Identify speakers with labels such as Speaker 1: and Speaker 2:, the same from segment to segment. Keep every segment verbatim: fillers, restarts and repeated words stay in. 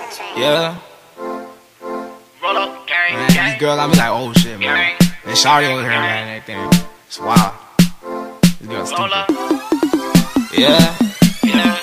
Speaker 1: Yeah.
Speaker 2: Roll up, gang,
Speaker 1: Man,
Speaker 2: gang.
Speaker 1: these girls got me like, oh shit, man. And Shawty over here, man, and everything. It's wild. These girls
Speaker 2: Roll up.
Speaker 1: stupid. Yeah.
Speaker 2: Yeah.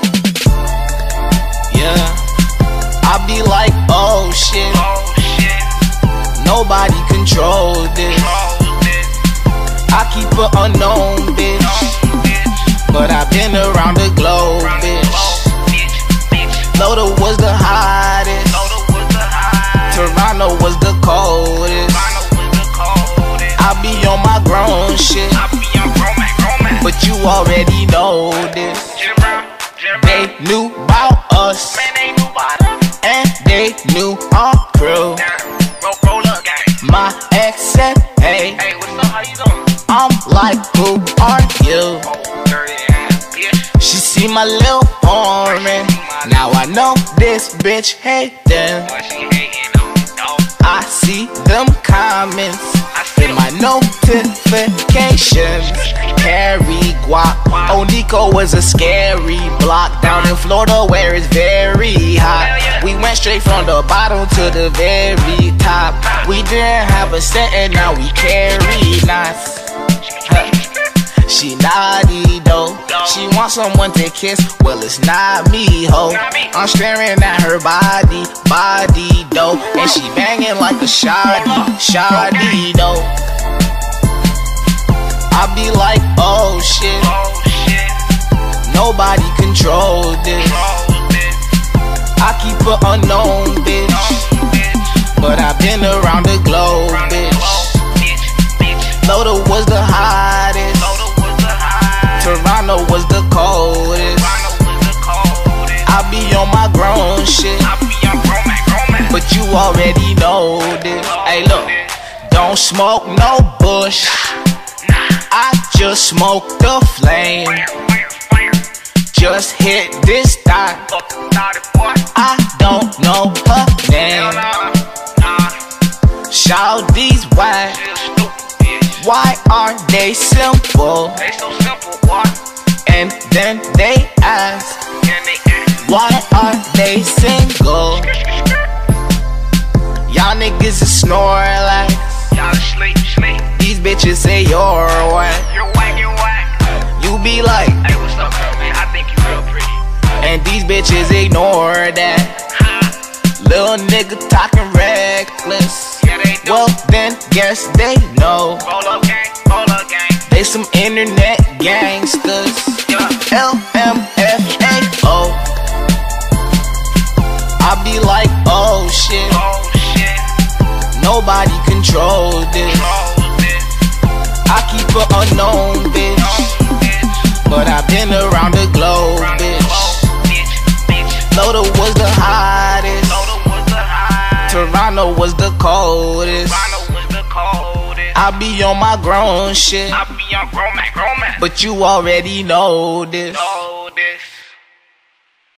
Speaker 1: Yeah. I be like, oh shit.
Speaker 2: Oh shit.
Speaker 1: Nobody control this.
Speaker 2: Roll this.
Speaker 1: I keep an unknown bitch,
Speaker 2: Oh, bitch.
Speaker 1: but I've been around the globe,
Speaker 2: Round the
Speaker 1: bitch.
Speaker 2: globe, bitch. Bitch.
Speaker 1: Loda was the hottest.
Speaker 2: Loda was the high.
Speaker 1: Toronto was the coldest.
Speaker 2: Toronto was the coldest.
Speaker 1: I be on my grown shit,
Speaker 2: I be on Roman, Roman.
Speaker 1: but you already know this.
Speaker 2: Jim Brown, Jim
Speaker 1: They
Speaker 2: Brown.
Speaker 1: knew about us,
Speaker 2: Man, they knew about us.
Speaker 1: and they knew our crew.
Speaker 2: Now, roll, roll up, gang.
Speaker 1: My ex said, hey,
Speaker 2: Hey, what's up? How you doing?
Speaker 1: I'm like, who are you?
Speaker 2: Oh, dirty ass bitch.
Speaker 1: She see my lil' foreign. Now I know this bitch hatin'.
Speaker 2: But she hating on me, dog.
Speaker 1: I see them comments
Speaker 2: I see
Speaker 1: in my notifications. Carry guap. Oh, Nico was a scary block down in Florida where it's very hot. We went straight from the bottom to the very top. We didn't have a set and now we carry knots. Huh. She naughty though. She wants someone to kiss. Well, it's not me, ho. I'm staring at her body, body though, and she banging like a shoddy, shoddy though. I be like, oh shit,
Speaker 2: Oh shit.
Speaker 1: nobody control this.
Speaker 2: Roll this.
Speaker 1: I keep an unknown bitch,
Speaker 2: Oh bitch.
Speaker 1: but I've been around the globe,
Speaker 2: Round the
Speaker 1: bitch.
Speaker 2: globe, bitch. Bitch.
Speaker 1: Loda was the hottest.
Speaker 2: Loda was the high.
Speaker 1: Toronto was the coldest.
Speaker 2: Toronto was the coldest.
Speaker 1: I be on my grown shit,
Speaker 2: I be on Roman, Roman.
Speaker 1: but you already know this. Hey, look, don't smoke no bush. I just smoke the flame.
Speaker 2: Fire, fire, fire.
Speaker 1: Just hit this dot.
Speaker 2: Fuck the naughty boy.
Speaker 1: I don't know her
Speaker 2: Hell
Speaker 1: name.
Speaker 2: nah. Nah.
Speaker 1: Shout these whack.
Speaker 2: Real stupid bitch.
Speaker 1: Why are they simple?
Speaker 2: They so simple, boy.
Speaker 1: And then they ask,
Speaker 2: Can they act?
Speaker 1: why are they single? Y'all niggas is Snorlax.
Speaker 2: Y'all sleep, sleep.
Speaker 1: These bitches say you're whack.
Speaker 2: You're whack, you're whack.
Speaker 1: You be like,
Speaker 2: Hey, what's up, girl, man? I think you real pretty.
Speaker 1: and these bitches ignore that.
Speaker 2: Ha.
Speaker 1: Little nigga talking reckless.
Speaker 2: Yeah, they do.
Speaker 1: Well, then guess they know
Speaker 2: Roll up, gang. Roll up, gang.
Speaker 1: they some internet gangsters.
Speaker 2: Yeah.
Speaker 1: L M F A O. I be like, oh shit,
Speaker 2: Oh shit.
Speaker 1: nobody control this.
Speaker 2: Roll this.
Speaker 1: I keep an unknown bitch,
Speaker 2: Oh bitch.
Speaker 1: but I've been around the globe,
Speaker 2: Round the
Speaker 1: bitch.
Speaker 2: globe, bitch. Bitch.
Speaker 1: Loda was the hottest.
Speaker 2: Loda was the high.
Speaker 1: Toronto was the coldest.
Speaker 2: Toronto was the coldest.
Speaker 1: I be on my grown shit,
Speaker 2: I be on Roman, Roman.
Speaker 1: but you already know this.
Speaker 2: Know this.